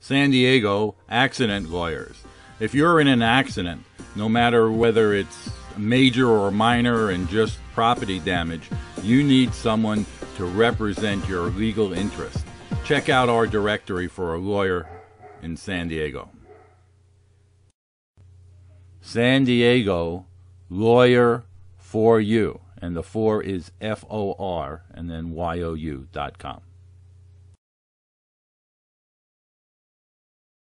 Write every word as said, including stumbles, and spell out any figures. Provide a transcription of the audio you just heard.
San Diego Accident Lawyers. If you're in an accident, no matter whether it's major or minor and just property damage, you need someone to represent your legal interest. Check out our directory for a lawyer in San Diego. San Diego Lawyer for You, and the four is F O R and then Y O U dot com.